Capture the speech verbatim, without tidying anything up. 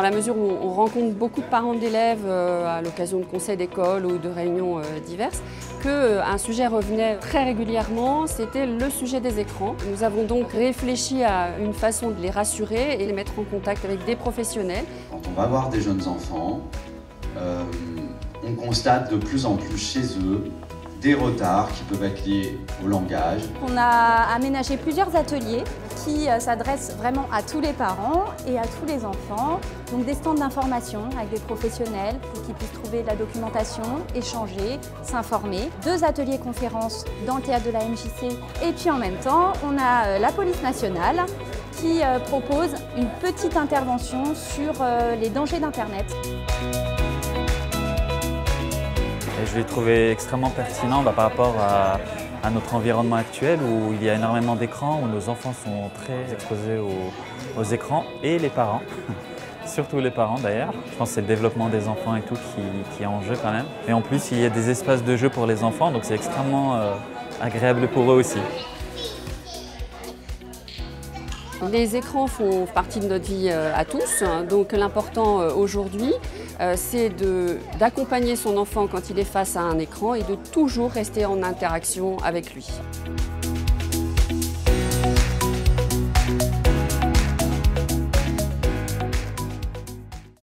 la mesure où on rencontre beaucoup de parents d'élèves à l'occasion de conseils d'école ou de réunions diverses, qu'un sujet revenait très régulièrement, c'était le sujet des écrans. Nous avons donc réfléchi à une façon de les rassurer et les mettre en contact avec des professionnels. Quand on va voir des jeunes enfants, euh, on constate de plus en plus chez eux des retards qui peuvent être liés au langage. On a aménagé plusieurs ateliers qui s'adressent vraiment à tous les parents et à tous les enfants. Donc des stands d'information avec des professionnels pour qu'ils puissent trouver de la documentation, échanger, s'informer. Deux ateliers conférences dans le théâtre de la M J C. Et puis en même temps, on a la police nationale qui propose une petite intervention sur les dangers d'Internet. Et je l'ai trouvé extrêmement pertinent bah, par rapport à, à notre environnement actuel où il y a énormément d'écrans, où nos enfants sont très exposés aux, aux écrans et les parents, surtout les parents d'ailleurs. Je pense que c'est le développement des enfants et tout qui, qui est en jeu quand même. Et en plus, il y a des espaces de jeu pour les enfants, donc c'est extrêmement euh, agréable pour eux aussi. Les écrans font partie de notre vie à tous, donc l'important aujourd'hui, c'est d'accompagner son enfant quand il est face à un écran et de toujours rester en interaction avec lui.